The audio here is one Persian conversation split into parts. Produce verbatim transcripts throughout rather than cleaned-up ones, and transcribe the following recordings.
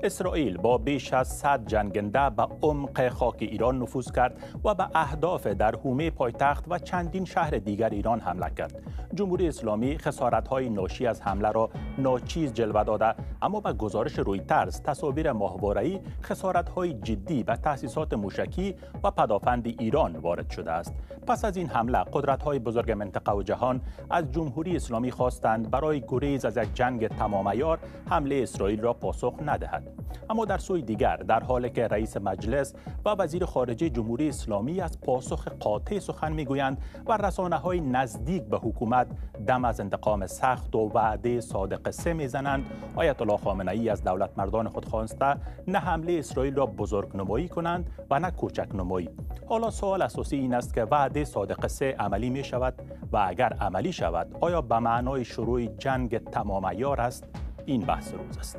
اسرائیل با بیش از صد جنگنده به عمق خاک ایران نفوذ کرد و به اهداف در حومه پایتخت و چندین شهر دیگر ایران حمله کرد. جمهوری اسلامی خسارت‌های ناشی از حمله را ناچیز جلوه داده، اما به گزارش رویترز تصاویر ماهواره‌ای خسارت‌های جدی به تأسیسات موشکی و پدافند ایران وارد شده است. پس از این حمله قدرت‌های بزرگ منطقه و جهان از جمهوری اسلامی خواستند برای گریز از یک جنگ تمام عیار حمله اسرائیل را پاسخ ندهد. اما در سوی دیگر در حالی که رئیس مجلس و وزیر خارجه جمهوری اسلامی از پاسخ قاطع سخن میگویند و رسانه‌های نزدیک به حکومت دم از انتقام سخت و وعده صادق سه میزنند، آیت الله خامنه‌ای از دولت مردان خود خواسته نه حمله اسرائیل را بزرگ نمایی کنند و نه کوچک نمایی. حالا سوال اساسی این است که وعده صادق سه عملی می شود و اگر عملی شود آیا به معنای شروع جنگ تمام عیار است؟ این بحث روز است.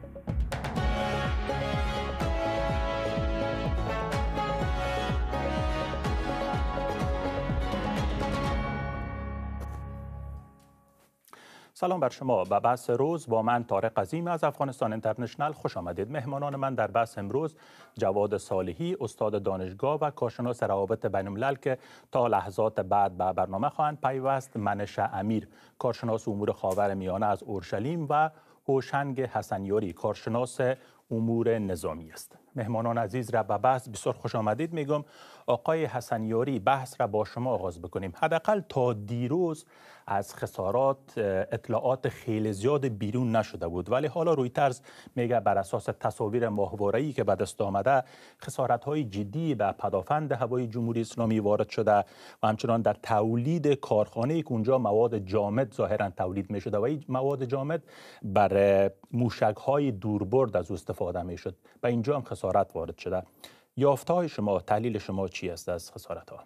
سلام بر شما. به بحث روز با من طارق عظیم از افغانستان اینترنشنل خوش آمدید. مهمانان من در بحث امروز جواد صالحی، استاد دانشگاه و کارشناس روابط بین الملل که تا لحظات بعد به برنامه خواهند پیوست، منشه امیر، کارشناس امور خاورمیانه از اورشلیم و هوشنگ حسنیاری، کارشناس امور نظامی است. مهمانان عزیز را به بحث بسیار خوش آمدید میگم. آقای حسنیاری، بحث را با شما آغاز بکنیم. حداقل تا دیروز از خسارات اطلاعات خیلی زیاد بیرون نشده بود، ولی حالا رویترز میگه بر اساس تصاویر ماهواره‌ای که به دست آمده خسارت‌های جدی به پدافند هوایی جمهوری اسلامی وارد شده و همچنان در تولید کارخانه‌ای که اونجا مواد جامد ظاهراً تولید می‌شده و این مواد جامد بر موشک‌های دوربرد از استفاده می‌شد. و اینجا هم خسارت وارد شده. یافته‌های شما، تحلیل شما چی است از خسارت‌ها؟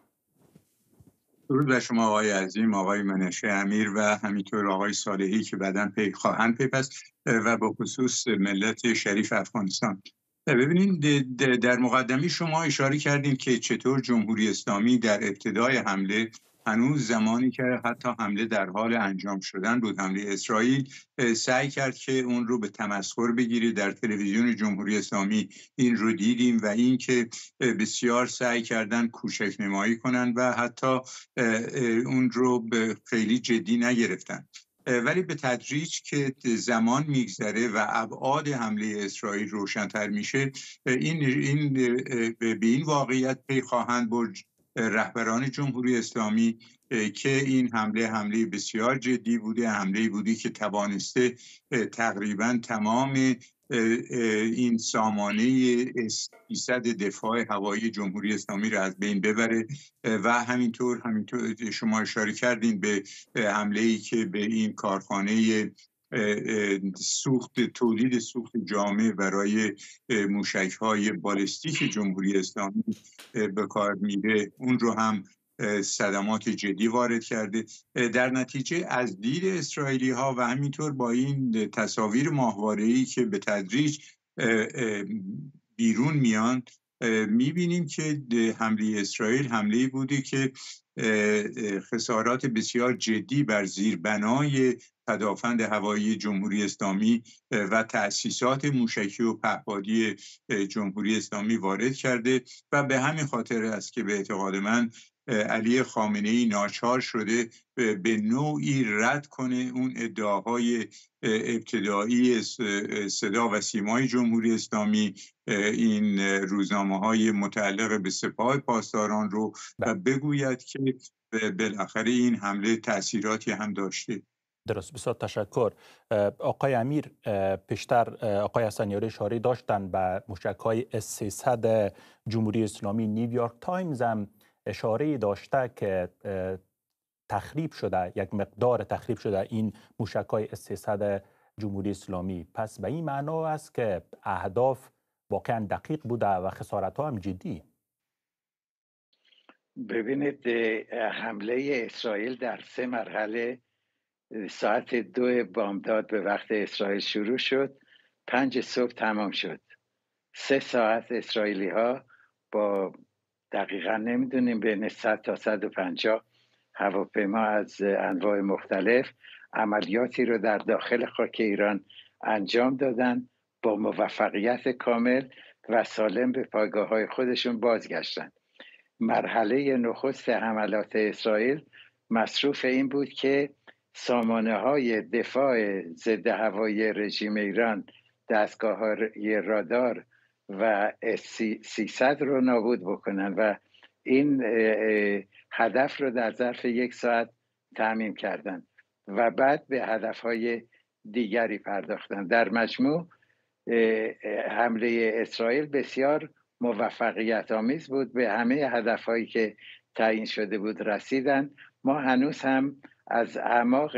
درود بر شما آقای عظیم، آقای منشه امیر و همینطور آقای صالحی که بعداً پی خواهند پیوست و به خصوص ملت شریف افغانستان. ببینید، در مقدمه شما اشاره کردیم که چطور جمهوری اسلامی در ابتدای حمله، هنوز زمانی که حتی حمله در حال انجام شدن بود، حمله اسرائیل، سعی کرد که اون رو به تمسخر بگیره. در تلویزیون جمهوری اسلامی این رو دیدیم و این که بسیار سعی کردن کوچک نمایی کنن و حتی اون رو به خیلی جدی نگرفتن. ولی به تدریج که زمان میگذره و ابعاد حمله اسرائیل روشن‌تر میشه، این این به این واقعیت پی خواهند برد رهبران جمهوری اسلامی که این حمله حمله بسیار جدی بوده، حمله بودی که توانسته تقریبا تمام این سامانه سیصد دفاع هوایی جمهوری اسلامی را از بین ببره و همینطور همینطور شما اشاره کردین به حمله‌ای که به این کارخانه سوخت تولید سوخت جامع برای موشک‌های بالستیک جمهوری اسلامی به کار میره، اون رو هم صدمات جدی وارد کرده. در نتیجه از دید اسرائیلی ها و همینطور با این تصاویر ماهواره‌ای که به تدریج بیرون میان، میبینیم که حمله اسرائیل حمله‌ای بوده که خسارات بسیار جدی بر زیربنای پدافند هوایی جمهوری اسلامی و تأسیسات موشکی و پهپادی جمهوری اسلامی وارد کرده و به همین خاطر است که به اعتقاد من علی خامنه‌ای ناچار شده به نوعی رد کنه اون ادعاهای ابتدایی صدا و سیمای جمهوری اسلامی، این روزنامه‌های متعلق به سپاه پاسداران رو، و بگوید که بالاخره این حمله تأثیراتی هم داشته. درست، بسیار تشکر. آقای امیر، پیشتر آقای حسنیاری اشاره داشتن به موشک‌های اس سیصد جمهوری اسلامی. نیویورک تایمز هم اشاره داشته که تخریب شده، یک مقدار تخریب شده این موشک‌های اس سیصد جمهوری اسلامی. پس به این معنا است که اهداف واقعا دقیق بوده و خسارت‌ها هم جدی. ببینید، حمله اسرائیل در سه مرحله ساعت دو بامداد به وقت اسرائیل شروع شد، پنج صبح تمام شد. سه ساعت اسرائیلی ها با دقیقا نمیدونیم بین صد تا صد و پنجاه هواپیما از انواع مختلف عملیاتی رو در داخل خاک ایران انجام دادن با موفقیت کامل و سالم به پایگاه‌های خودشون بازگشتند. مرحله نخست حملات اسرائیل مصروف این بود که سامانه‌های دفاع ضد هوایی رژیم ایران، دستگاه‌های رادار و اس سیصد رو نابود بکنن و این هدف رو در ظرف یک ساعت تأمین کردن و بعد به هدف‌های دیگری پرداختن. در مجموع حمله اسرائیل بسیار موفقیت آمیز بود، به همه هدف‌هایی که تعیین شده بود رسیدن. ما هنوز هم از اعماق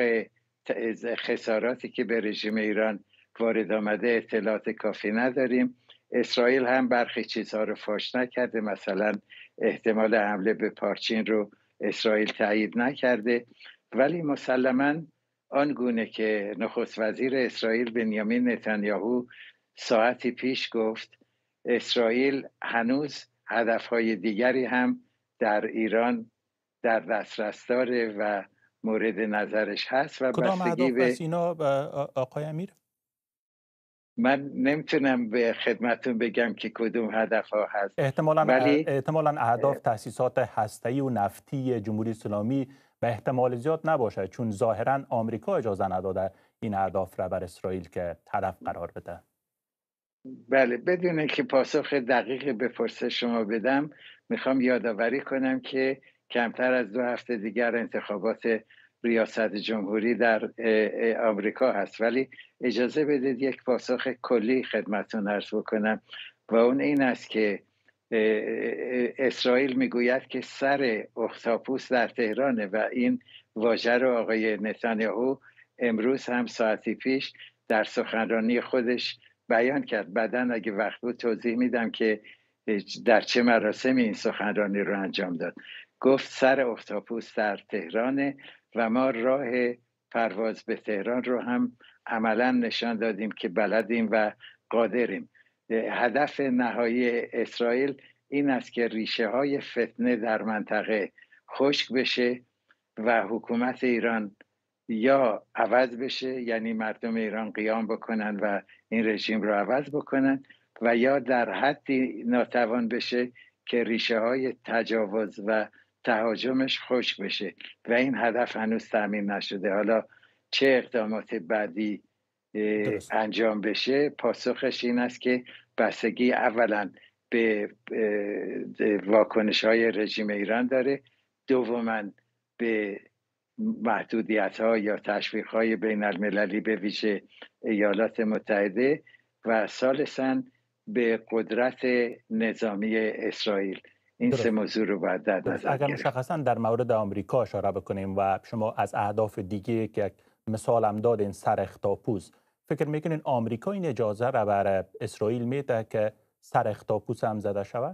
خساراتی که به رژیم ایران وارد آمده اطلاعات کافی نداریم. اسرائیل هم برخی چیزها رو فاش نکرده، مثلا احتمال حمله به پارچین رو اسرائیل تایید نکرده، ولی مسلماً آنگونه که نخست وزیر اسرائیل بنیامین نتانیاهو ساعتی پیش گفت، اسرائیل هنوز هدفهای دیگری هم در ایران در دسترس داره و مورد نظرش هست و کدام بستگی به اینا آقای امیر؟ من نمیتونم به خدمتون بگم که کدوم هدف ها هست. احتمالاً ولی احتمالاً اهداف تأسیسات هسته‌ای و نفتی جمهوری اسلامی به احتمال زیاد نباشه، چون ظاهراً آمریکا اجازه نداده این اهداف را بر اسرائیل که هدف قرار بده. بله، بدون که پاسخ دقیق به پرسش شما بدم، میخوام یادآوری کنم که کمتر از دو هفته دیگر انتخابات ریاست جمهوری در آمریکا هست، ولی اجازه بدید یک پاسخ کلی خدمتتون عرض بکنم و اون این است که اسرائیل میگوید که سر اختاپوس در تهرانه و این واژه رو آقای نتانیاهو امروز هم ساعتی پیش در سخنرانی خودش بیان کرد. بعداً اگه وقت بود توضیح میدم که در چه مراسمی این سخنرانی رو انجام داد. گفت سر اختاپوس در تهرانه و ما راه پرواز به تهران رو هم عملاً نشان دادیم که بلدیم و قادریم. هدف نهایی اسرائیل این است که ریشه های فتنه در منطقه خشک بشه و حکومت ایران یا عوض بشه، یعنی مردم ایران قیام بکنن و این رژیم رو عوض بکنن، و یا در حدی ناتوان بشه که ریشه های تجاوز و تهاجمش خشک بشه و این هدف هنوز تأمین نشده. حالا چه اقدامات بعدی درست انجام بشه، پاسخش این است که بستگی اولا به واکنش های رژیم ایران داره، دوما به محدودیت ها یا تشویق های بین المللی به ویژه ایالات متحده و ثالثاً به قدرت نظامی اسرائیل. این سه موضوع رو باید در نظر گرفت. اگر مشخصاً در مورد آمریکا اشاره بکنیم و شما از اهداف دیگه که مثال هم دادین سر اختاپوس، فکر میکنین آمریکا این اجازه را بر اسرائیل میده که سر اختاپوس هم زده شود؟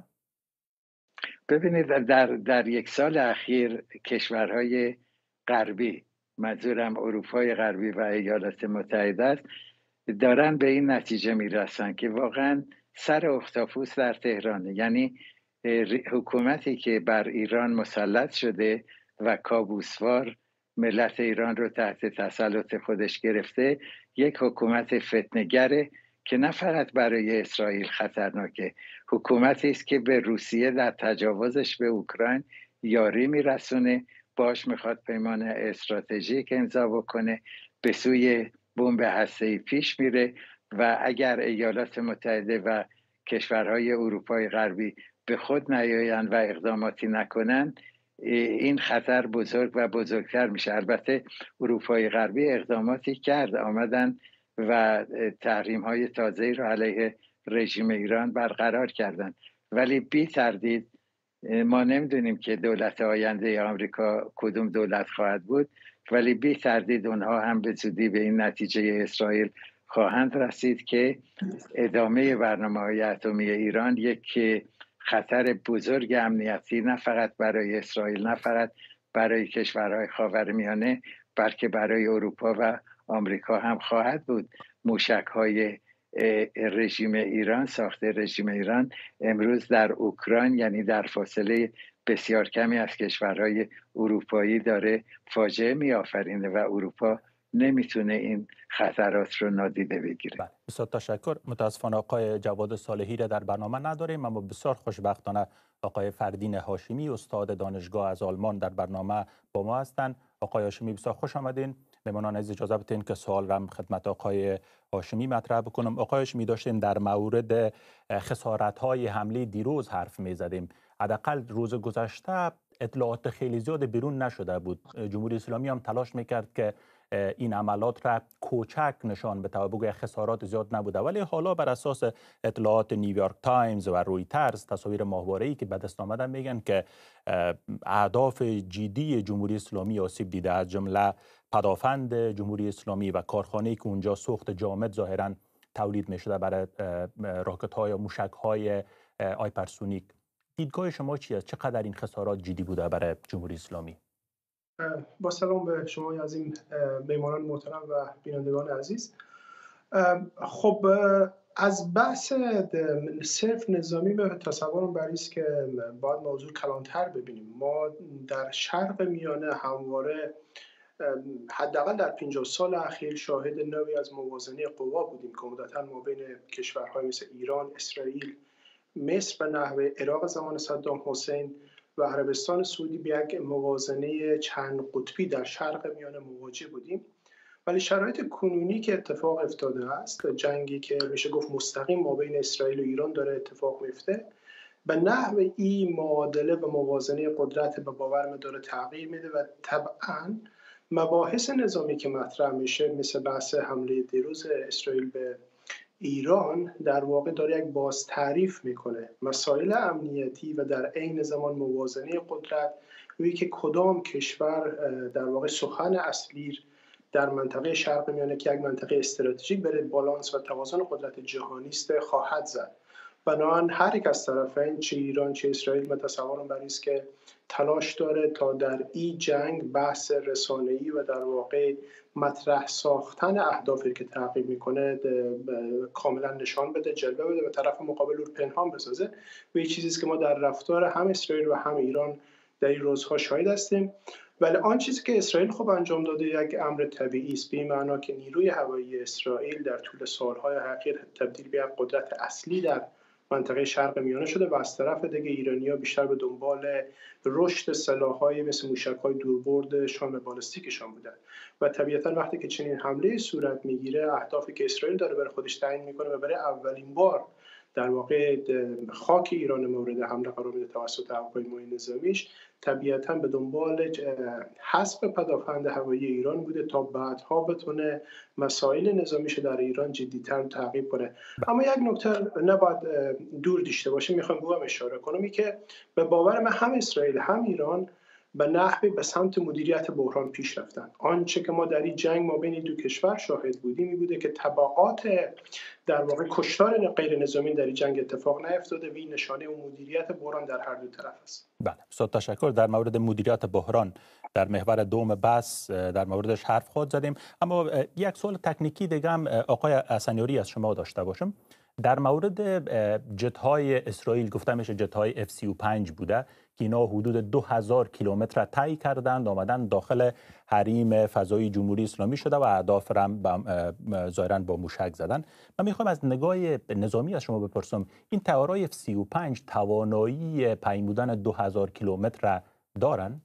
ببینید در در یک سال اخیر کشورهای غربی، منظورم اروپای غربی و ایالات متحده است، دارن به این نتیجه میرسن که واقعا سر اختاپوس در تهرانه، یعنی حکومتی که بر ایران مسلط شده و کابوسوار ملت ایران رو تحت تسلط خودش گرفته، یک حکومت فتنه‌گره که نه فقط برای اسرائیل خطرناکه، حکومتی است که به روسیه در تجاوزش به اوکراین یاری میرسونه، باش میخواد پیمان استراتژیک امضا بکنه، به سوی بمب هسته‌ای پیش میره و اگر ایالات متحده و کشورهای اروپای غربی به خود نیایند و اقداماتی نکنند، این خطر بزرگ و بزرگتر میشه. البته اروپای غربی اقداماتی کرد، آمدن و تحریم های تازه‌ای را علیه رژیم ایران برقرار کردند، ولی بی تردید ما نمیدونیم که دولت آینده آمریکا کدوم دولت خواهد بود، ولی بی تردید اونها هم به زودی به این نتیجه اسرائیل خواهند رسید که ادامه برنامه‌های اتمی ایران یک خطر بزرگ امنیتی نه فقط برای اسرائیل، نه فقط برای کشورهای خاورمیانه، بلکه برای اروپا و آمریکا هم خواهد بود. موشک‌های رژیم ایران، ساخته رژیم ایران امروز در اوکراین، یعنی در فاصله بسیار کمی از کشورهای اروپایی داره فاجعه می‌آفرینه و اروپا نمیتونه این خطرات رو نادیده بگیره. بله، بسیار تشکر. متاسفانه آقای جواد صالحی را در برنامه نداریم، اما بسیار خوشبختانه آقای فردین هاشمی استاد دانشگاه از آلمان در برنامه با ما هستند. آقای هاشمی بسیار خوش آمدین. مهمانان عزیز اجازه بدین که سوال را خدمت آقای هاشمی مطرح بکنم. آقای هاشمی داشتین در مورد خسارت‌های حمله دیروز حرف می‌زدیم. حداقل روز گذشته اطلاعات خیلی زیاد بیرون نشده بود. جمهوری اسلامی هم تلاش می‌کرد که این عملات را کوچک نشان بده و بگوید خسارات زیاد نبوده، ولی حالا بر اساس اطلاعات نیویورک تایمز و رویترز تصاویر ماهواره‌ای که به دست آمدن میگن که اهداف جدی جمهوری اسلامی آسیب دیده، از جمله پدافند جمهوری اسلامی و کارخانه‌ای که اونجا سوخت جامد ظاهراً تولید می‌شده برای راکت‌های و موشک‌های آیپرسونیک. دیدگاه شما چی است؟ چقدر این خسارات جدی بوده برای جمهوری اسلامی؟ با سلام به شما از این میهمانان محترم و بینندگان عزیز. خب از بحث صرف نظامی به تصورم بر است که باید موضوع کلانتر ببینیم. ما در شرق میانه همواره حداقل در پنجاه سال اخیر شاهد نوعی از موازنه قوا بودیم که عمدتاً ما بین کشورهای مثل ایران، اسرائیل، مصر و نحوه عراق زمان صدام حسین و عربستان سعودی به یک موازنه چند قطبی در شرق میانه مواجه بودیم. ولی شرایط کنونی که اتفاق افتاده است، جنگی که میشه گفت مستقیم ما بین اسرائیل و ایران داره اتفاق میفته، به نحو این معادله و موازنه قدرت به باورم داره تغییر میده و طبعاً مباحث نظامی که مطرح میشه مثل بحث حمله دیروز اسرائیل به ایران در واقع داره یک باز تعریف میکنه مسائل امنیتی و در عین زمان موازنه قدرت، وی که کدام کشور در واقع سخن اصلی در منطقه شرق میانه که یک منطقه استراتژیک برای بالانس و توازن قدرت جهانی است خواهد زد. بنابراین هر یک از طرفین چه ایران چه اسرائیل متصورم بر است که تلاش داره تا در این جنگ بحث رسانه‌ای و در واقع مطرح ساختن اهدافی که تعقیب میکنه کاملا نشان بده، جلوه بده و طرف مقابل رو پنهان بسازه و این چیزی است که ما در رفتار هم اسرائیل و هم ایران در این روزها شاهد هستیم. ولی آن چیزی که اسرائیل خب انجام داده یک امر طبیعی است، به این معنا که نیروی هوایی اسرائیل در طول سالهای اخیر تبدیل به یک قدرت اصلی در منطقه شرق میانه شده و از طرف دیگه ایرانی‌ها بیشتر به دنبال رشد سلاح‌های مثل موشک‌های دوربرد شام بالستیکشان بودند و طبیعتاً وقتی که چنین حمله صورت میگیره اهدافی که اسرائیل داره برای خودش تعیین میکنه و برای اولین بار در واقع خاک ایران مورد حمله قرار میده توسط هواپیمای نظامیش، طبیعتاً به دنبال حذف پدافند هوایی ایران بوده تا بعدها بتونه مسائل نظامیش در ایران جدی‌تر تعقیب کنه. اما یک نکته نباید دور داشته باشیم، میخوام به هم اشاره کنم که به باور من هم اسرائیل هم ایران به نحوی به سمت مدیریت بحران پیش رفتن. آنچه که ما در این جنگ ما بین دو کشور شاهد بودیم این بوده که تبعات در واقع کشتار غیر نظامی در این جنگ اتفاق نیفتاده و این نشانه و مدیریت بحران در هر دو طرف است. بله، بسیار تشکر. در مورد مدیریت بحران در محور دوم بحث در موردش حرف خود زدیم، اما یک سوال تکنیکی دیگه هم آقای حسنیاری از شما داشته باشم. در مورد جت‌های اسرائیل گفته میشه جت‌های اف سی و پنج بوده که اینا حدود دو هزار کیلومتر طی کردند، آمدن داخل حریم فضایی جمهوری اسلامی شده و اهداف را ظاهراً با موشک زدن. من میخوام از نگاه نظامی از شما بپرسم، این طیاره‌های اف سی و پنج توانایی پیمودن دو هزار کیلومتر دارن؟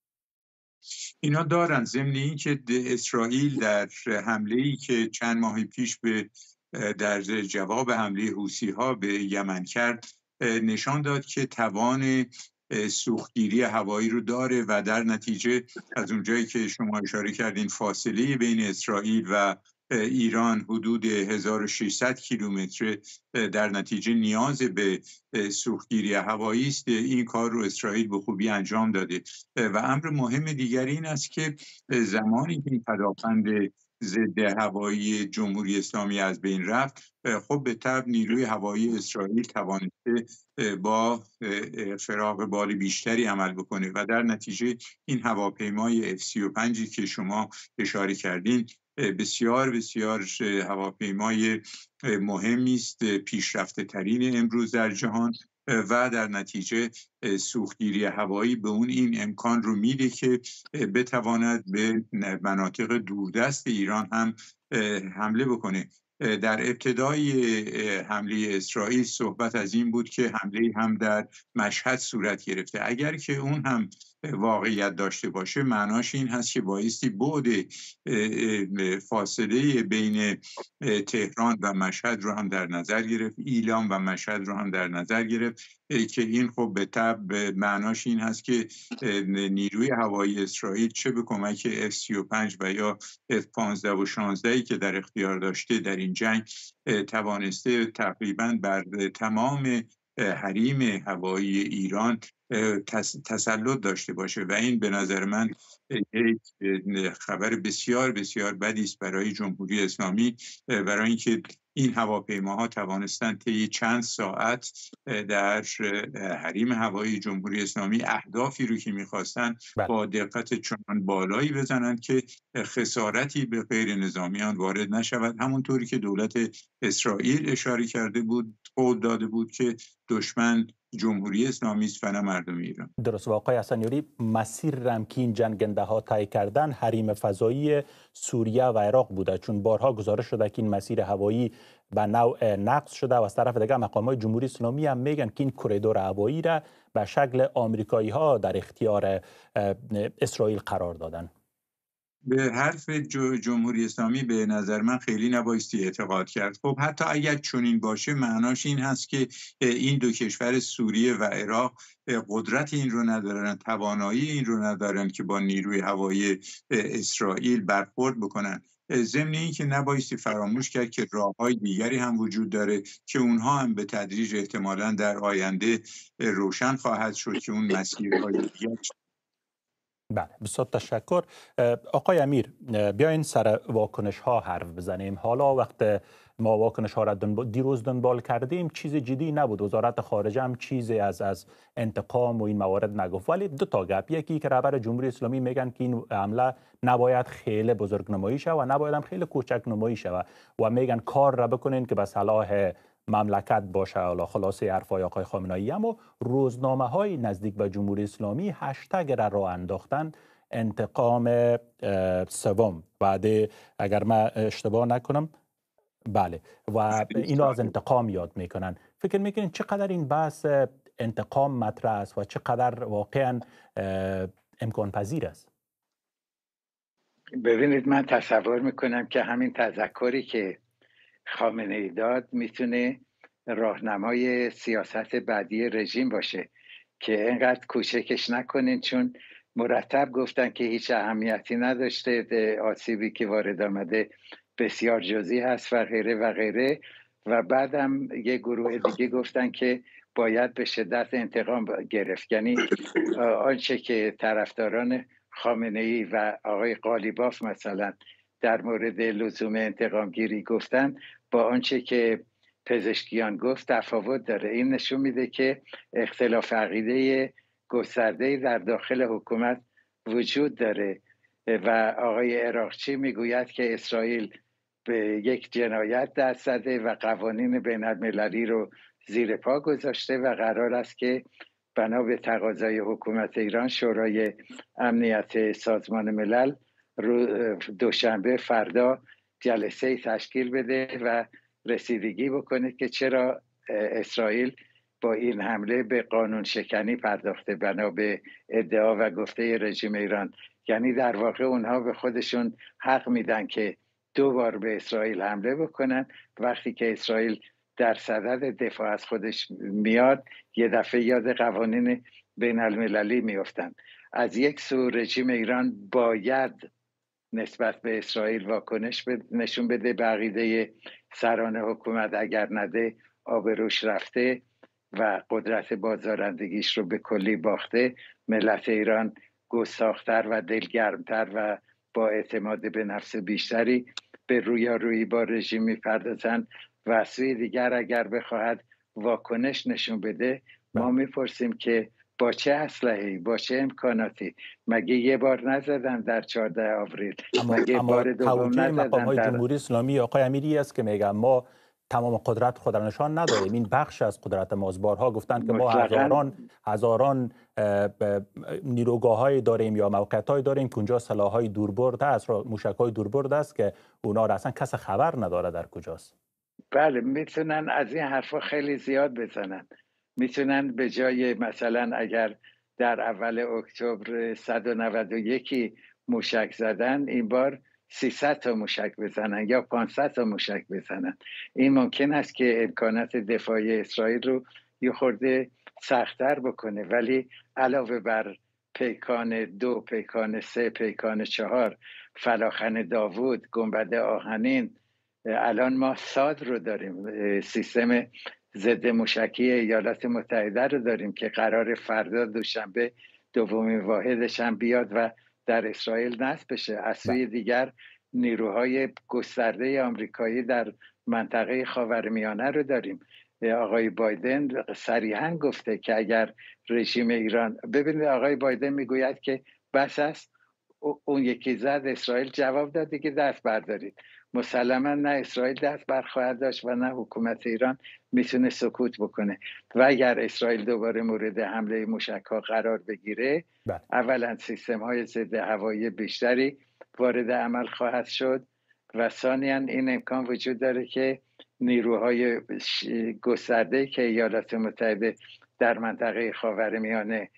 اینا دارن، ضمن اینکه اسرائیل در حمله‌ای که چند ماه پیش به در جواب حمله حوثی‌ها به یمن کرد نشان داد که توان سوختگیری هوایی رو داره و در نتیجه از اونجایی که شما اشاره کردین فاصله بین اسرائیل و ایران حدود هزار و ششصد کیلومتر، در نتیجه نیاز به سوختگیری هوایی است. این کار رو اسرائیل به خوبی انجام داده و امر مهم دیگری این است که زمانی که این پدافند ضد هوایی جمهوری اسلامی از بین رفت، خب به طبع نیروی هوایی اسرائیل توانسته با فراغ بال بیشتری عمل بکنه و در نتیجه این هواپیمای اف سی و پنج که شما اشاره کردین بسیار بسیار هواپیمای مهمی است، پیشرفته ترین امروز در جهان و در نتیجه سوختگیری هوایی به اون این امکان رو میده که بتواند به مناطق دوردست ایران هم حمله بکنه. در ابتدای حمله اسرائیل صحبت از این بود که حمله هم در مشهد صورت گرفته. اگر که اون هم واقعیت داشته باشه معناش این هست که بایستی بعد فاصله بین تهران و مشهد رو هم در نظر گرفت، ایلام و مشهد رو هم در نظر گرفت که این خب به طبع معناش این هست که نیروی هوایی اسرائیل چه به کمک اف سی و پنج و یا اف پانزده و شانزده که در اختیار داشته در این جنگ توانسته تقریباً بر تمام حریم هوایی ایران تسلط داشته باشه و این به نظر من یک خبر بسیار بسیار بدی است برای جمهوری اسلامی، برای اینکه این هواپیماها توانستند طی چند ساعت در حریم هوایی جمهوری اسلامی اهدافی رو که می‌خواستن با دقت چنان بالایی بزنند که خسارتی به غیر نظامیان وارد نشود، همونطوری که دولت اسرائیل اشاره کرده بود، قول داده بود که دشمن جمهوری اسلامی است و نه مردم ایران. درست. و آقای حسنیاری، مسیر رم که این جنگنده ها طی کردن حریم فضایی سوریه و عراق بوده، چون بارها گزارش شده که این مسیر هوایی به نوع نقض شده و از طرف دیگه مقامات جمهوری اسلامی هم میگن که این کریدور هوایی را به شکل آمریکایی ها در اختیار اسرائیل قرار دادن. به حرف جمهوری اسلامی به نظر من خیلی نبایستی اعتقاد کرد. خب حتی اگر چنین باشه معناش این هست که این دو کشور سوریه و عراق قدرت این رو ندارن، توانایی این رو ندارن که با نیروی هوایی اسرائیل برخورد بکنن. ضمن این که نبایستی فراموش کرد که راه‌های دیگری هم وجود داره که اونها هم به تدریج احتمالاً در آینده روشن خواهد شد که اون مسیرهای دیگر. بله، بسیار تشکر. آقای امیر، بیاین سر واکنش ها حرف بزنیم. حالا وقت ما واکنش ها را دنبال دیروز دنبال کردیم چیز جدی نبود، وزارت خارجه هم چیزی از از انتقام و این موارد نگفت، ولی دو تا گپ، یکی که رهبر جمهوری اسلامی میگن که این حمله نباید خیلی بزرگ نمایی شود و نباید هم خیلی کوچک نمایی شود و میگن کار را بکنین که به صلاح مملکت باشه. حالا خلاصه حرفای آقای خامنه‌ای. اما روزنامه های نزدیک به جمهوری اسلامی هشتگ را راه انداختن انتقام سوم، بعد اگر من اشتباه نکنم بله، و اینو از انتقام یاد میکنن. فکر میکنین چقدر این بحث انتقام مطرح است و چقدر واقعا امکان پذیر است؟ ببینید، من تصور میکنم که همین تذکری که خامنه‌ای داد میتونه راهنمای سیاست بعدی رژیم باشه که اینقدر کوچکش نکنین، چون مرتب گفتن که هیچ اهمیتی نداشته، آسیبی که وارد آمده بسیار جزئی هست و غیره و غیره، و بعدم یه گروه دیگه گفتن که باید به شدت انتقام گرفت. یعنی آنچه که طرفداران خامنه‌ای و آقای قالیباف مثلا در مورد لزوم انتقام گیری گفتن با آنچه که پزشکیان گفت تفاوت داره. این نشون میده که اختلاف عقیده گسترده‌ای در داخل حکومت وجود داره و آقای عراقچی میگوید که اسرائیل به یک جنایت دست زده و قوانین بین المللی رو زیر پا گذاشته و قرار است که بنا به تقاضای حکومت ایران شورای امنیت سازمان ملل دوشنبه فردا جلسه تشکیل بده و رسیدگی بکنه که چرا اسرائیل با این حمله به قانون شکنی پرداخته بنا به ادعا و گفته رژیم ایران. یعنی در واقع اونها به خودشون حق میدن که دو بار به اسرائیل حمله بکنن، وقتی که اسرائیل در صدد دفاع از خودش میاد یه دفعه یاد قوانین بین المللی میافتن. از یک سو رژیم ایران باید نسبت به اسرائیل واکنش نشون بده، به عقیده سران حکومت اگر نده آبروش رفته و قدرت بازدارندگیش رو به کلی باخته. ملت ایران گستاخ‌تر و دلگرمتر و با اعتماد به نفس بیشتری به رویارویی با رژیم میپردازند و سوی دیگر اگر بخواهد واکنش نشون بده ما میپرسیم که با چه اسلحه‌ای، با چه امکاناتی؟ مگه یه بار نزدن در چهاردهم آوریل؟ اما مگه اما بار دوم نزدن مقام‌های در جمهوری اسلامی آقای امیری است که میگن ما تمام قدرت خود را نشان ندادیم. این بخش از قدرت ماست. بارها گفتند که ما مطلقاً هزاران هزاران نیروگاه‌های داریم یا موقعیت‌های داریم که اونجا سلاح‌های دوربرد است، موشک‌های دوربرد است که اونا را اصلا کس خبر نداره در کجاست. بله، میتونن از این حرفا خیلی زیاد بزنن. میتونن به جای مثلا اگر در اول اکتبر صد و نود و یک موشک زدن، این بار سیصد تا موشک بزنن یا پانصد تا موشک بزنن. این ممکن است که امکانات دفاعی اسرائیل رو یه خورده سخت‌تر بکنه، ولی علاوه بر پیکان دو، پیکان سه، پیکان چهار، فلاخن داوود، گنبد آهنین، الان ما ساد رو داریم، سیستم ضد موشکی ایالات متحده رو داریم که قرار فردا دوشنبه دومین واحدش هم بیاد و در اسرائیل نصب بشه. از سوی دیگر نیروهای گسترده آمریکایی در منطقه خاورمیانه رو داریم. آقای بایدن صریحاً گفته که اگر رژیم ایران، ببینید آقای بایدن میگوید که بس است اون یکی زد، اسرائیل جواب داده که دست بردارید. مسلما نه اسرائیل دست برخواهد داشت و نه حکومت ایران میتونه سکوت بکنه. و اگر اسرائیل دوباره مورد حمله موشک‌ها قرار بگیره، بله. اولا سیستم های ضد هوایی بیشتری وارد عمل خواهد شد و ثانیاً این امکان وجود داره که نیروهای گسترده‌ای که ایالات متحده در منطقه خاورمیانه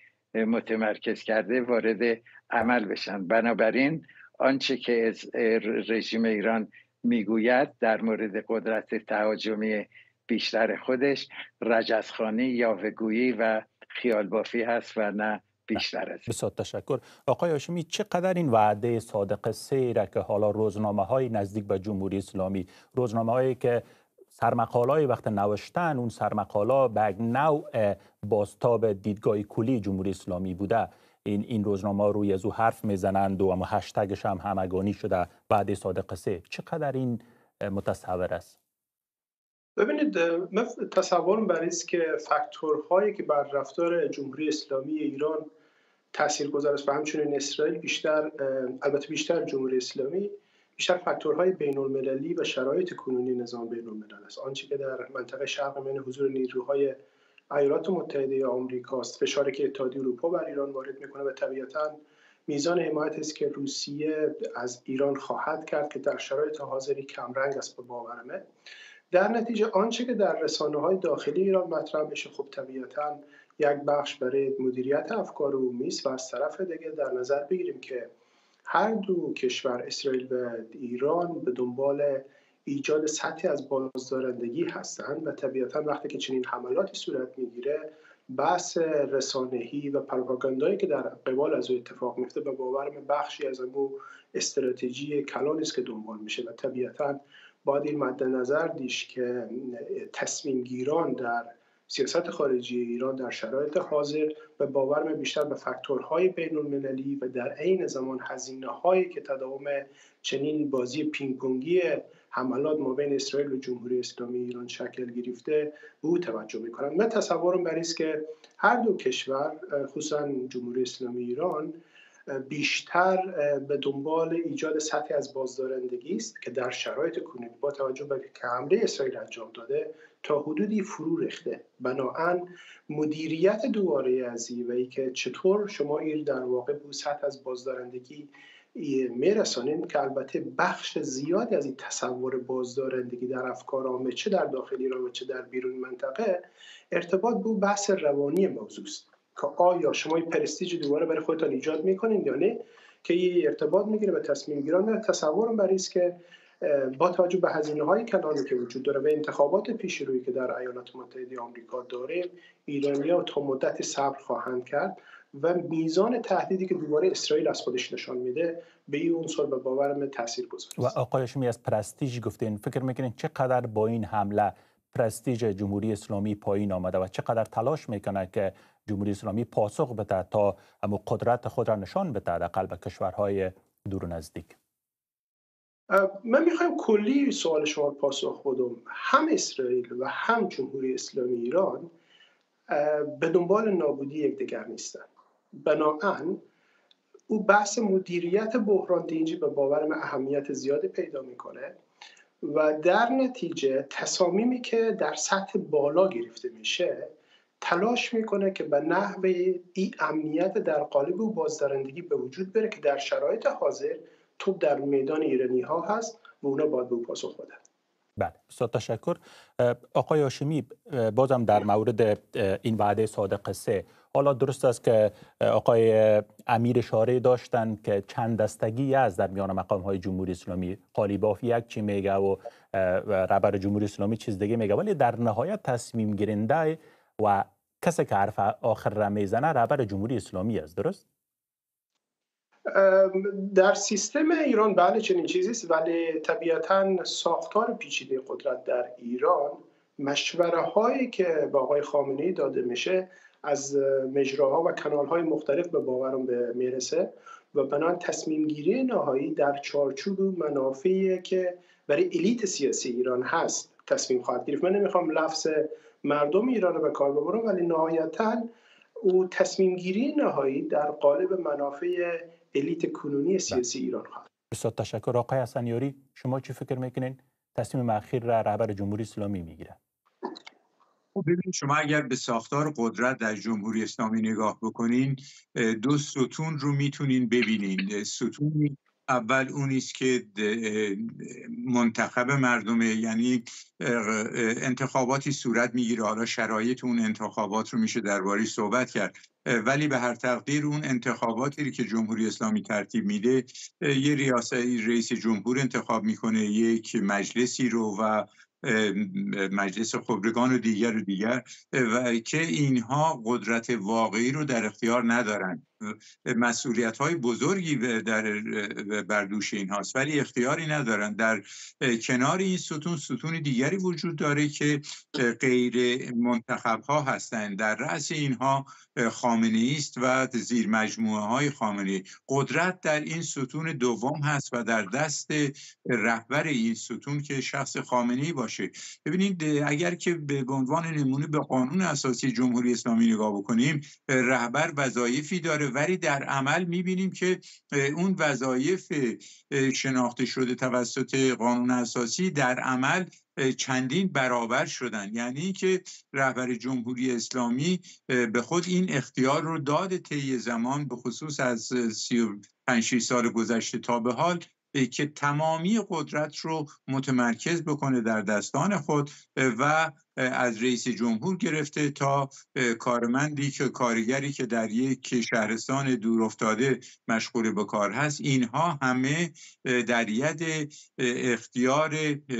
متمرکز کرده وارد عمل بشن. بنابراین آنچه که رژیم ایران میگوید در مورد قدرت تهاجمی بیشتر خودش رجزخوانی، یاوه‌گویی و خیالبافی هست و نه بیشتر از این. بسیار تشکر. آقای هاشمی، چقدر این وعده صادق سیره که حالا روزنامه‌های نزدیک به جمهوری اسلامی، روزنامه‌هایی که سرمقاله‌های وقت نوشتن اون سرمقاله به نوع بازتاب دیدگاه کلی جمهوری اسلامی بوده، این این روزنامه روی از او حرف میزنند و اما هشتگش هم همگانی شده وعده صادق سه، چقدر این متصور است؟ ببینید، من تصورم بر است که فاکتورهایی که بر رفتار جمهوری اسلامی ایران تاثیرگذار است و همچنین اسرائیل بیشتر، البته بیشتر جمهوری اسلامی، بیشتر فاکتورهای بین المللی و شرایط کنونی نظام بین الملل است. آنچه که در منطقه شرق میانه حضور نیروهای ایالات متحده آمریکا است، فشاری که اتحادیه اروپا بر ایران وارد میکنه و طبیعتاً میزان حمایتی است که روسیه از ایران خواهد کرد که در شرایط حاضری کمرنگ است به باورمه. در نتیجه آنچه که در رسانه‌های داخلی ایران مطرح میشه، خب طبیعتاً یک بخش برای مدیریت افکار عمومی است و از طرف دیگه در نظر بگیریم که هر دو کشور، اسرائیل و ایران، به دنبال ایجاد سطحی از بازدارندگی هستند و طبیعتاً وقتی که چنین حملاتی صورت میگیره، بحث رسانه‌ای و پروپاگاندایی که در قبال از او اتفاق میفته به باورم بخشی از اون استراتژی کلانی است که دنبال میشه و طبیعتاً باید این مد نظر داشت که تصمیم گیران در سیاست خارجی ایران در شرایط حاضر به باورم بیشتر به فاکتورهای بین المللی و در عین زمان هزینه‌هایی که تداوم چنین بازی پینگ پونگی حملات ما بین اسرائیل و جمهوری اسلامی ایران شکل گرفته به او توجه می‌کنند. من تصورم بر است که هر دو کشور، خصوصا جمهوری اسلامی ایران، بیشتر به دنبال ایجاد سطحی از بازدارندگی است که در شرایط کنونی با توجه به که حمله اسرائیل انجام داده تا حدودی فرو ریخته. بنابراین مدیریت دوباره از این و ای که چطور شما این در واقع به سطح از بازدارندگی میرسانیم که البته بخش زیادی از این تصور بازدارندگی در افکار عامه چه در داخل ایران و چه در بیرون منطقه ارتباط به بحث روانی موضوع است که آیا شما این پرستیژ دوباره برای خودتان ایجاد میکنین یا نه، که این ارتباط میگیره به تصمیم گیران. من تصورم بر است که با توجه به هزینه‌های کلانی که وجود داره و انتخابات پیشرویی که در ایالات متحده آمریکا داره، ایرانی‌ها تا مدتی صبر خواهند کرد و میزان تهدیدی که دوباره اسرائیل از خودش نشان میده به این عنصر به باورم تاثیرگذار است. و آقای هاشمی از پرستیژ گفتین، فکر میکنین چقدر با این حمله پرستیژ جمهوری اسلامی پایین آمده و چقدر تلاش میکنه که جمهوری اسلامی پاسخ بده تا اما قدرت خود را نشان بده در قلب کشورهای دور و نزدیک؟ من میخوایم کلی سوال شما پاسخ بدم. هم اسرائیل و هم جمهوری اسلامی ایران به دنبال نابودی یکدیگر نیستند. بنابراین او بحث مدیریت بحران دینجی به باورم اهمیت زیادی پیدا میکنه و در نتیجه تصامیمی که در سطح بالا گرفته میشه تلاش میکنه که به نحو این امنیت در قالب و بازدارندگی به وجود بره که در شرایط حاضر توپ در میدان ایرانی ها هست و اونا باید به پاسخ بدن. بله، بسیار تشکر. آقای هاشمی، بازم در مورد این وعده صادق سه، حالا درست است که آقای امیر اشاره داشتن که چند دستگی است در میان مقام های جمهوری اسلامی، قالیباف یک چی میگه و رهبر جمهوری اسلامی چیز دیگه میگه، ولی در نهایت تصمیم گیرنده و کسی که حرف آخر را میزنه رهبر جمهوری اسلامی است، درست؟ در سیستم ایران بله چنین چیزی است، ولی طبیعتاً ساختار پیچیده قدرت در ایران مشوره هایی که به آقای خامنه‌ای داده میشه از مجراها و کانال های مختلف به باورم به میرسه و بنابراین تصمیم گیری نهایی در چارچوب منافعی که برای الیت سیاسی ایران هست تصمیم خواهد گرفت. من نمیخوام لفظ مردم ایران رو به کار ببرم، ولی نهایتاً او تصمیم گیری نهایی در قالب منافع الیت کنونی سیاسی ایران خواهد. بسیار تشکر. آقای حسنیاری، شما چی فکر میکنین تصمیم اخیر را رهبر جمهوری اسلامی میگیره؟ خب ببینید، شما اگر به ساختار قدرت در جمهوری اسلامی نگاه بکنین دو ستون رو میتونین ببینین. ستون اول اونی است که منتخب مردمه، یعنی انتخاباتی صورت میگیره. حالا شرایط اون انتخابات رو میشه درباره صحبت کرد، ولی به هر تقدیر اون انتخاباتی که جمهوری اسلامی ترتیب میده یه ریاست رئیس جمهور انتخاب میکنه، یک مجلسی رو و مجلس خبرگان و دیگر و دیگر و که اینها قدرت واقعی رو در اختیار ندارن. مسئولیت های بزرگی در بردوش این هاست ولی اختیاری ندارن. در کنار این ستون ستون دیگری وجود داره که غیر منتخب ها هستند. در رأس اینها خامنه‌ای است و زیر مجموعه های خامنه‌ای. قدرت در این ستون دوم هست و در دست رهبر این ستون که شخص خامنه‌ای باشه. ببینید، اگر که به عنوان نمونه به قانون اساسی جمهوری اسلامی نگاه بکنیم، رهبر وظایفی داره ولی در عمل می‌بینیم که اون وظایف شناخته شده توسط قانون اساسی در عمل چندین برابر شدن. یعنی که رهبر جمهوری اسلامی به خود این اختیار رو داده طی زمان، به خصوص از سی و پنج شش سال گذشته تا به حال، که تمامی قدرت رو متمرکز بکنه در دستان خود و از رئیس جمهور گرفته تا کارمندی که کارگری که در یک شهرستان دور افتاده مشغول به کار هست، اینها همه در ید اختیار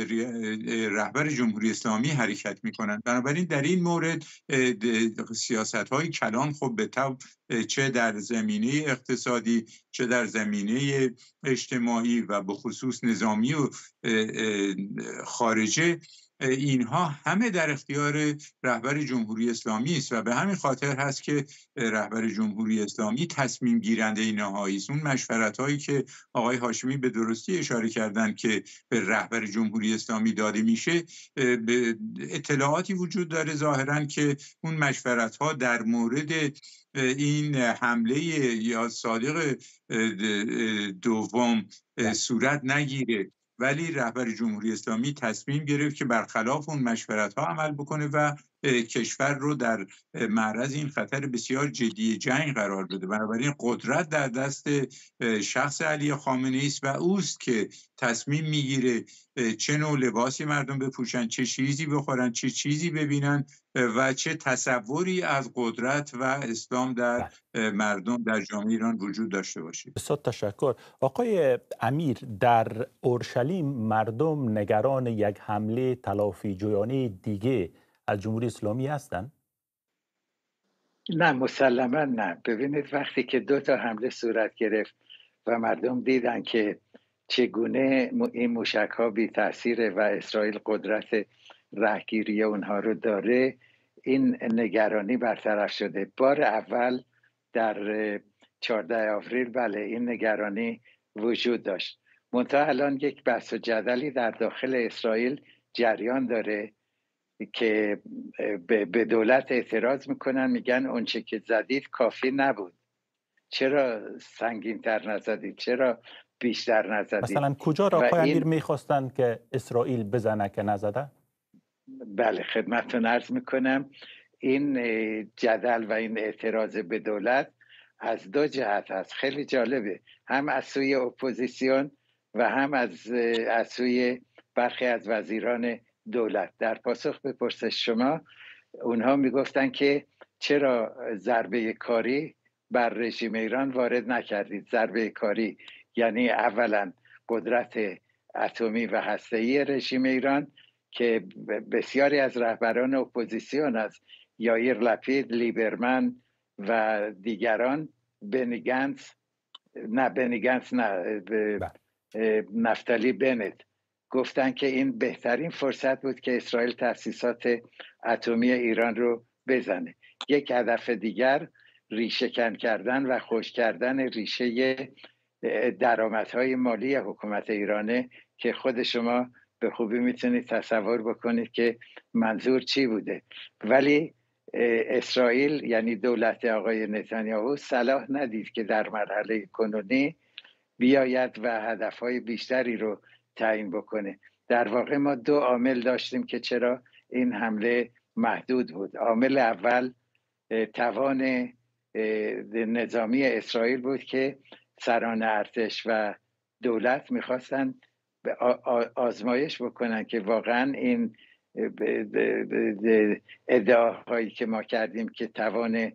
رهبر جمهوری اسلامی حرکت میکنن. بنابراین در این مورد سیاست‌های کلان خب به طب چه در زمینه اقتصادی چه در زمینه اجتماعی و به خصوص نظامی و خارجه، اینها همه در اختیار رهبر جمهوری اسلامی است و به همین خاطر هست که رهبر جمهوری اسلامی تصمیم گیرنده نهایی است. اون مشورت هایی که آقای هاشمی به درستی اشاره کردن که به رهبر جمهوری اسلامی داده میشه، به اطلاعاتی وجود داره ظاهرا که اون مشورت ها در مورد این حمله یا صادق دوم صورت نگیره، ولی رهبر جمهوری اسلامی تصمیم گرفت که برخلاف اون مشورت ها عمل بکنه و کشور رو در معرض این خطر بسیار جدی جنگ قرار بده. بنابراین قدرت در دست شخص علی خامنه‌ای است و اوست که تصمیم میگیره چه نوع لباسی مردم بپوشن، چه چیزی بخورن، چه چیزی ببینن و چه تصوری از قدرت و اسلام در مردم در جامعه ایران وجود داشته باشه. بسیار تشکر. آقای امیر، در اورشلیم مردم نگران یک حمله تلافی جویانه دیگه از جمهوری اسلامی هستند؟ نه، مسلما نه. ببینید، وقتی که دو تا حمله صورت گرفت و مردم دیدن که چگونه این موشک ها بی تأثیره و اسرائیل قدرت رهگیری اونها رو داره، این نگرانی برطرف شده. بار اول در چهاردهم آوریل بله این نگرانی وجود داشت. منتها الان یک بحث و جدلی در داخل اسرائیل جریان داره که به دولت اعتراض میکنن، میگن اونچه که زدید کافی نبود، چرا سنگین تر نزدید، چرا بیشتر نزدید. مثلا کجا را آقای امیر میخواستند که اسرائیل بزنه که نزده؟ بله خدمتتون عرض میکنم این جدل و این اعتراض به دولت از دو جهت هست. خیلی جالبه، هم از سوی اپوزیسیون و هم از از سوی برخی از وزیران دولت. در پاسخ به پرسش شما، اونها میگفتن که چرا ضربه کاری بر رژیم ایران وارد نکردید. ضربه کاری یعنی اولا قدرت اتمی و هسته‌ای رژیم ایران که بسیاری از رهبران اپوزیسیون از یائیر لپید، لیبرمن و دیگران، بنی گنتس نه بنی گنتس نه نفتالی بنت گفتن که این بهترین فرصت بود که اسرائیل تأسیسات اتمی ایران رو بزنه. یک هدف دیگر ریشه کن کردن و خشک کردن ریشه درآمدهای مالی حکومت ایرانه که خود شما به خوبی میتونید تصور بکنید که منظور چی بوده. ولی اسرائیل یعنی دولت آقای نتانیاهو صلاح ندید که در مرحله کنونی بیاید و هدفهای بیشتری رو تعیین بکنه. در واقع ما دو عامل داشتیم که چرا این حمله محدود بود. عامل اول توان نظامی اسرائیل بود که سران ارتش و دولت میخواستن آزمایش بکنن که واقعا این ادعاهایی که ما کردیم که توان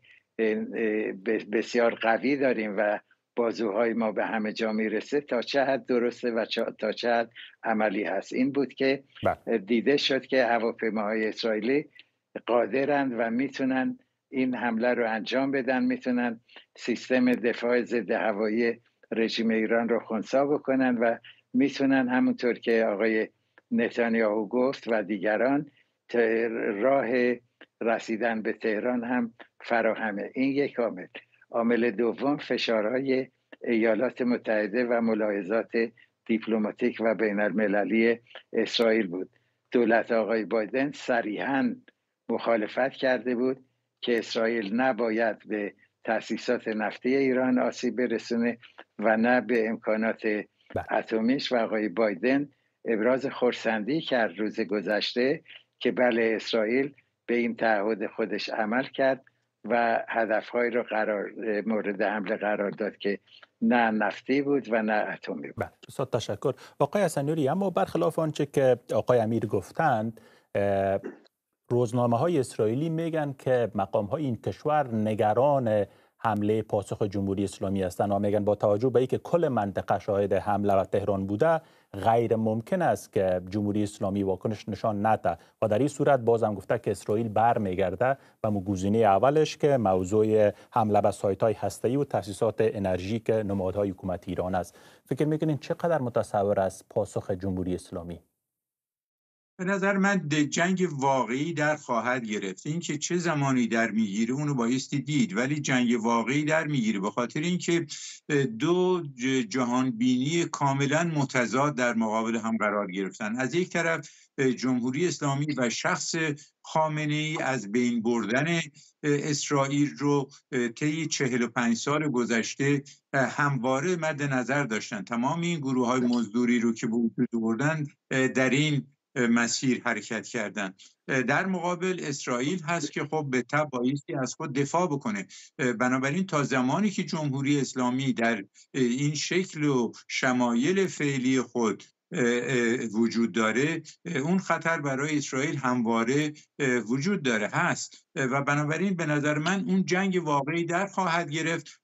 بسیار قوی داریم و بازوهای ما به همه جا میرسه تا چه حد درسته و تا چه حد عملی هست. این بود که دیده شد که هواپیماهای اسرائیلی قادرند و میتونن این حمله رو انجام بدن، میتونن سیستم دفاع ضد هوایی رژیم ایران رو خنثی بکنن و میتونن همونطور که آقای نتانیاهو گفت و دیگران راه رسیدن به تهران هم فراهمه. این یک عامل. عامل دوم فشارهای ایالات متحده و ملاحظات دیپلماتیک و بین المللی اسرائیل بود. دولت آقای بایدن صریحاً مخالفت کرده بود که اسرائیل نباید به تأسیسات نفتی ایران آسیب برسونه و نه به امکانات اتمیش و آقای بایدن ابراز خرسندی کرد روز گذشته که بله اسرائیل به این تعهد خودش عمل کرد و هدفهای رو قرار مورد حمله قرار داد که نه نفتی بود و نه اتمی بود. بسیار تشکر آقای حسنیاری. اما برخلاف آنچه که آقای امیر گفتند، روزنامه های اسرائیلی میگن که مقام های این کشور نگران حمله پاسخ جمهوری اسلامی هستند و میگن با توجه به اینکه کل منطقه شاهد حمله و تهران بوده، غیر ممکن است که جمهوری اسلامی واکنش نشان نده و در این صورت بازم گفته که اسرائیل برمیگرده به گزینه اولش که موضوع حمله به سایت‌های هسته‌ای و تأسیسات انرژی که نمادهای حکومت ایران است. فکر میکنین چقدر متصور است پاسخ جمهوری اسلامی؟ به نظر من جنگ واقعی در خواهد گرفت. این که چه زمانی در میگیره اونو بایستی دید، ولی جنگ واقعی در میگیره به خاطر اینکه دو جهان بینی کاملا متضاد در مقابل هم قرار گرفتن. از یک طرف جمهوری اسلامی و شخص خامنه ای از بین بردن اسرائیل رو طی چهل و پنج سال گذشته همواره مد نظر داشتن. تمام این گروه های مزدوری رو که به وجود بردن در این مسیر حرکت کردن. در مقابل اسرائیل هست که خب به تبع بایستی از خود دفاع بکنه. بنابراین تا زمانی که جمهوری اسلامی در این شکل و شمایل فعلی خود وجود داره، اون خطر برای اسرائیل همواره وجود داره هست و بنابراین به نظر من اون جنگ واقعی در خواهد گرفت.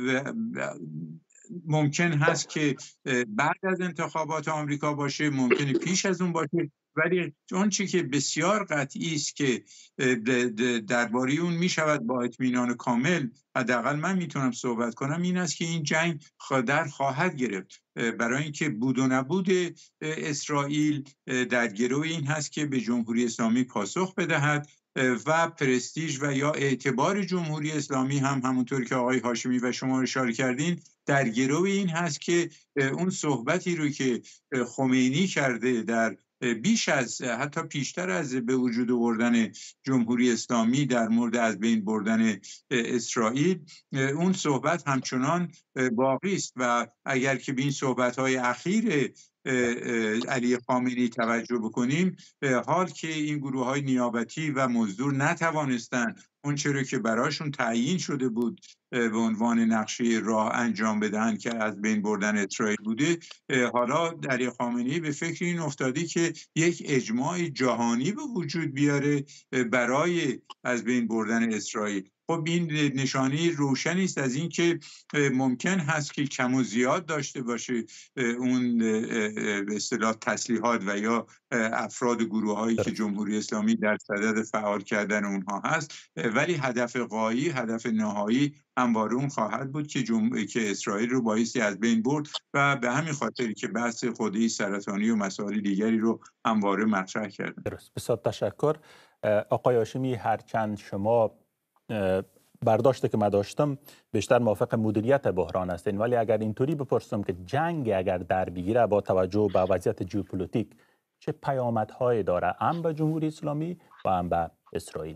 ممکن هست که بعد از انتخابات آمریکا باشه، ممکنه پیش از اون باشه، ولی اون چی که بسیار قطعی است که درباره اون می شود با اطمینان کامل، حداقل من میتونم صحبت کنم، این است که این جنگ در خواهد گرفت، برای اینکه بود و نبود اسرائیل در گروه این هست که به جمهوری اسلامی پاسخ بدهد و پرستیژ و یا اعتبار جمهوری اسلامی هم همونطور که آقای هاشمی و شما اشاره کردین در گروه این هست که اون صحبتی رو که خمینی کرده در بیش از حتی پیشتر از به وجود آوردن جمهوری اسلامی در مورد از بین بردن اسرائیل، اون صحبت همچنان باقی است و اگر که به این صحبت‌های اخیر علی خامنه‌ای توجه بکنیم، حال که این گروه‌های نیابتی و مزدور نتوانستند اون چیزی که براشون تعیین شده بود به عنوان نقشه راه انجام بدهند که از بین بردن اسرائیل بوده، حالا علی خامنه‌ای به فکر این افتاده که یک اجماع جهانی به وجود بیاره برای از بین بردن اسرائیل. خب این نشانه روشنی است از این که ممکن هست که کم و زیاد داشته باشه اون به اصطلاح تسلیحات و یا افراد گروه هایی که جمهوری اسلامی در صدد فعال کردن اونها هست، ولی هدف غایی، هدف نهایی همواره اون خواهد بود که جم... که اسرائیل رو بایستی از بین برد و به همین خاطری که بحث خودی سرطانی و مسائل دیگری رو همواره مطرح کردن. درست. بسیار تشکر آقای هاشمی. هرچند شما برداشته که من داشتم بیشتر موافق مدیریت بحران هستین، ولی اگر اینطوری بپرسم که جنگ اگر در بگیره با توجه به وضعیت ژئوپلیتیک چه پیامدهایی داره هم به جمهوری اسلامی و هم به اسرائیل؟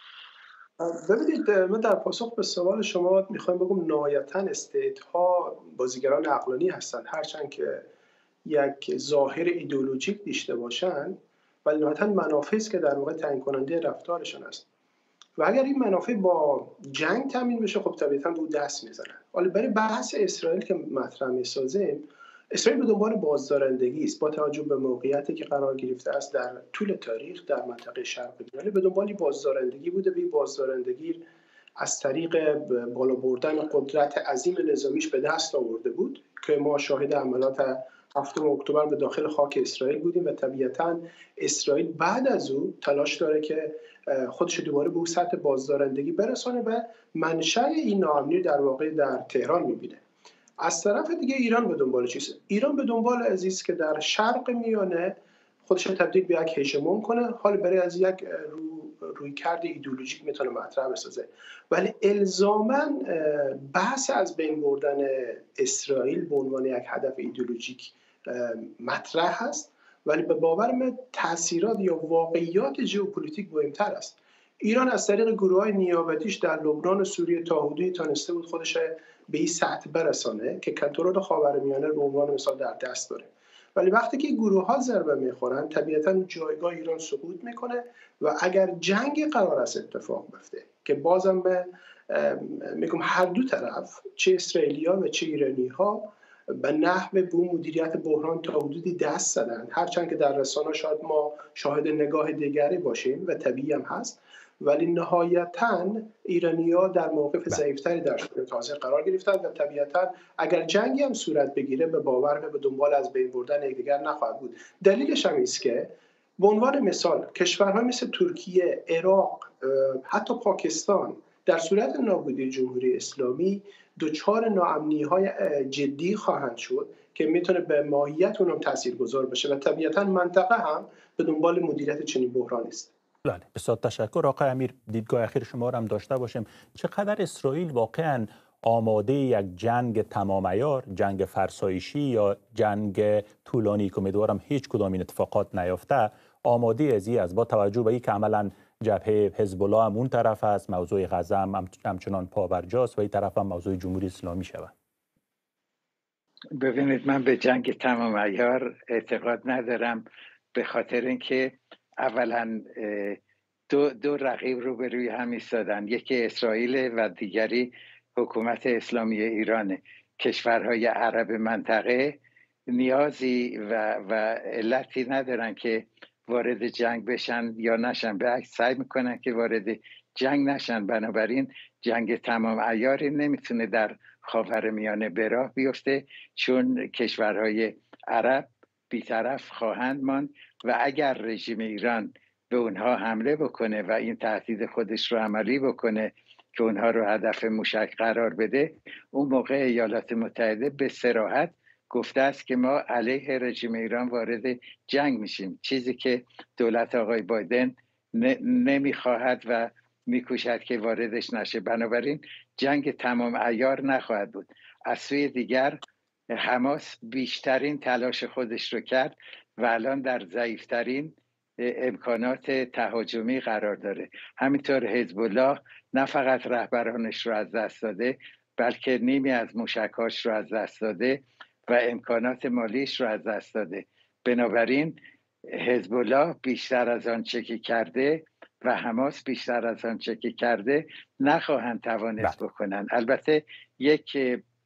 ببینید، من در پاسخ به سوال شما میخوایم بگم نهایتاً استیت ها بازیگران عقلانی هستند، هرچند که یک ظاهر ایدئولوژیک داشته باشند، ولی نهایتاً منافعی است که در واقع تعیین کننده رفتارشان است و اگر این منافع با جنگ تامین بشه خب طبیعتاً رو دست میزنن. حالا برای بحث اسرائیل که مطرح میسازیم، اسرائیل به دنبال بازدارندگی است با توجه به موقعیتی که قرار گرفته است در طول تاریخ در منطقه شرق میانه. به دنبال بازدارندگی بوده. به بازدارندگی از طریق بالا بردن قدرت عظیم نظامیش به دست آورده بود که ما شاهد عملیات هفتم اکتبر به داخل خاک اسرائیل بودیم و طبیعتاً اسرائیل بعد از او تلاش داره که خودش دوباره به اون سطح بازدارندگی برسانه و منشأ این ناامنی در واقع در تهران میبینه. از طرف دیگه ایران به دنبال چیست؟ ایران به دنبال عزیز که در شرق میانه خودش تبدیل به یک هژمون کنه، حال برای از یک رو رویکرد ایدئولوژیک میتونه مطرح بسازه، ولی الزاماً بحث از بین بردن اسرائیل به عنوان یک هدف ایدئولوژیک مطرح هست، ولی به باور من تاثیرات یا واقعیات ژئوپلیتیک مهمتر است. ایران از طریق گروه‌های نیابتیش در لبنان و سوریه تا حدودی تونسته بود خودش به این سطح برسانه که کنترل خاورمیانه به عنوان مثال در دست داره، ولی وقتی که گروه‌ها ضربه می‌خورن طبیعتاً جایگاه ایران سقوط میکنه و اگر جنگ قرار است اتفاق بیفته که بازم به میگم هر دو طرف چه اسرائیلی‌ها و چه ایرانی‌ها به نحو به مدیریت بحران تا حدودی دست زدن، هرچند که در رسانه شاید ما شاهد نگاه دیگری باشیم و طبیعی هم هست، ولی نهایتاً ایرانی‌ها در موقف ضعیف‌تری در شرایط حاضر قرار گرفتند و طبیعتاً اگر جنگی هم صورت بگیره به باور به دنبال از بین بردن یکدیگر نخواهد بود. دلیلش هم است که به عنوان مثال کشورهای مثل ترکیه، عراق، حتی پاکستان در صورت نابودی جمهوری اسلامی دچار ناامنی‌های جدی خواهند شد که میتونه به ماهیت اونم تاثیرگذار بشه و طبیعتاً منطقه هم به دنبال مدیریت چنین بحرانی است. بله، بسیار تشکر آقای امیر. دیدگاه اخیر شما رو هم داشته باشیم. چقدر اسرائیل واقعاً آماده یک جنگ تمام عیار، جنگ فرسایشی یا جنگ طولانی که امیدوارم هیچ کدام این اتفاقات نیفته، آماده ازی است با توجه به اینکه عملاً جبهه حزب الله هم اون طرف است، موضوع غزه هم همچنان پابرجاست و این طرف هم موضوع جمهوری اسلامی شود؟ ببینید، من به جنگ تمام عیار اعتقاد ندارم، به خاطر اینکه اولا دو, دو رقیب رو به روی هم ایستادن، یکی اسرائیل و دیگری حکومت اسلامی ایرانه. کشورهای عرب منطقه نیازی و, و علتی ندارن که وارد جنگ بشن یا نشن، به عکس سعی میکنن که وارد جنگ نشن. بنابراین جنگ تمام عیاری نمیتونه در خاورمیانه به راه بیفته، چون کشورهای عرب بیطرف خواهند ماند و اگر رژیم ایران به اونها حمله بکنه و این تهدید خودش رو عملی بکنه که اونها رو هدف موشک قرار بده، اون موقع ایالات متحده به صراحت گفته است که ما علیه رژیم ایران وارد جنگ میشیم، چیزی که دولت آقای بایدن نمیخواهد و میکوشد که واردش نشه. بنابراین جنگ تمام عیار نخواهد بود. از سوی دیگر حماس بیشترین تلاش خودش رو کرد و الان در ضعیفترین امکانات تهاجمی قرار داره. همینطور حزب الله نه فقط رهبرانش رو از دست داده، بلکه نیمی از موشک‌هاش رو از دست داده و امکانات مالیش رو از دست داده. بنابراین حزب الله بیشتر از آنچه که کرده و حماس بیشتر از آنچه که کرده نخواهند توانست بکنن. البته یک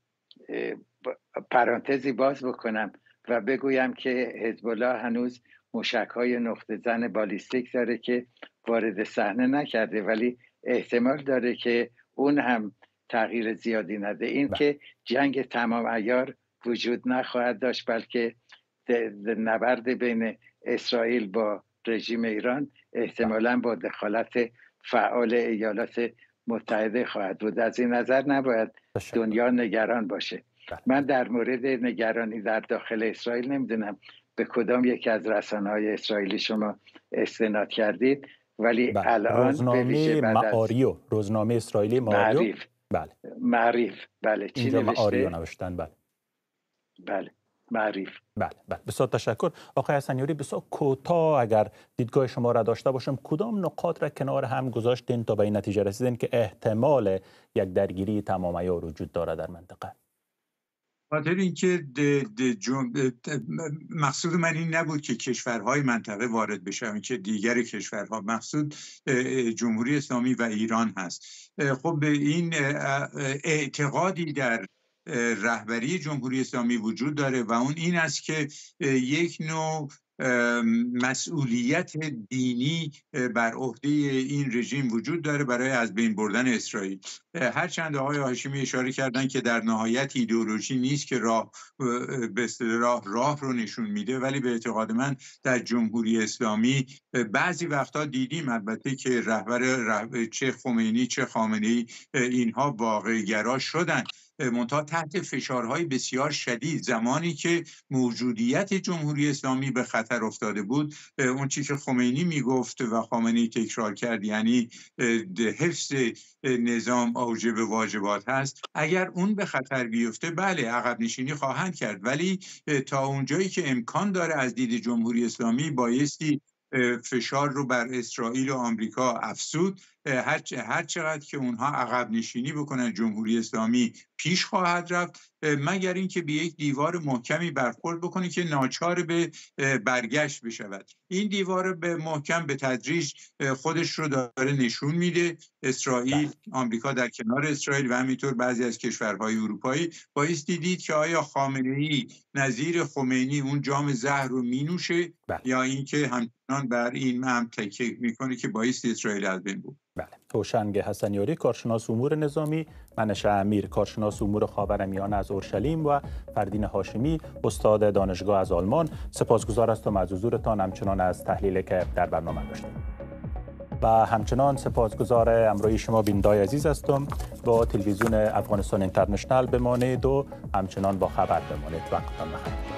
پرانتزی باز بکنم و بگویم که حزب الله هنوز موشک‌های نقطه زن بالیستیک داره که وارد صحنه نکرده، ولی احتمال داره که اون هم تغییر زیادی نده. این بله. که جنگ تمام عیار وجود نخواهد داشت، بلکه نبرد بین اسرائیل با رژیم ایران احتمالاً با دخالت فعال ایالات متحده خواهد بود. از این نظر نباید دنیا نگران باشه. من در مورد نگرانی در داخل اسرائیل نمیدونم به کدام یکی از رسانه‌های اسرائیلی شما استناد کردید، ولی بله. الان روزنامه معاریو، روزنامه اسرائیلی معاریو، معریف بله معریف بله چی اینجا نوشته؟ معاریو نوشتن. بله بله معریف. بله بله بسیار تشکر آقای حسنیاری. بسیار کوتاه اگر دیدگاه شما را داشته باشم، کدام نقاط را کنار هم گذاشتین تا به این نتیجه رسیدین که احتمال یک درگیری تمام عیار وجود داره در منطقه؟ خاطر اینکه مقصود من این نبود که کشورهای منطقه وارد بشن، که دیگر کشورها، مقصود جمهوری اسلامی و ایران هست. خب این اعتقادی در رهبری جمهوری اسلامی وجود داره و اون این است که یک نوع مسئولیت دینی بر عهده این رژیم وجود داره برای از بین بردن اسرائیل. هرچند آقای هاشمی اشاره کردن که در نهایت ایدئولوژی نیست که راه به اصطلاح راه رو نشون میده، ولی به اعتقاد من در جمهوری اسلامی بعضی وقتا دیدیم البته که رهبر, رهبر چه خمینی چه خامنه‌ای اینها واقع‌گرا شدن، منتها تحت فشارهای بسیار شدید. زمانی که موجودیت جمهوری اسلامی به خطر افتاده بود، اون چیزی که خمینی میگفت و خامنه‌ای تکرار کرد، یعنی حفظ نظام اوجب واجبات هست، اگر اون به خطر بیفته بله عقب نشینی خواهند کرد، ولی تا اونجایی که امکان داره از دید جمهوری اسلامی بایستی فشار رو بر اسرائیل و آمریکا افزود. هر هر چقدر که اونها عقب نشینی بکنن جمهوری اسلامی پیش خواهد رفت، مگر اینکه به یک دیوار محکمی برخورد بکنه که ناچار به برگشت بشود. این دیوار به محکم به تدریج خودش رو داره نشون میده. اسرائیل، آمریکا در کنار اسرائیل و همینطور بعضی از کشورهای اروپایی بایستی دید که آیا خامنه‌ای نظیر خمینی اون جام زهر رو مینوشه یا اینکه همچنان بر این هم تکیه میکنه که بایستی اسرائیل از بین بود. بله. هوشنگ حسنیاری، کارشناس امور نظامی، منشه امیر، کارشناس امور خاورمیانه از اورشلیم و فردین هاشمی، استاد دانشگاه از آلمان. سپاسگزار هستم از حضورتان، همچنان از تحلیلی که در برنامه داشتیم. و همچنان سپاسگزار همراهی شما بینندگان عزیز هستم. با تلویزیون افغانستان اینترنشنال بمانید و همچنان با خبر بمانید. وقتتان بخیر.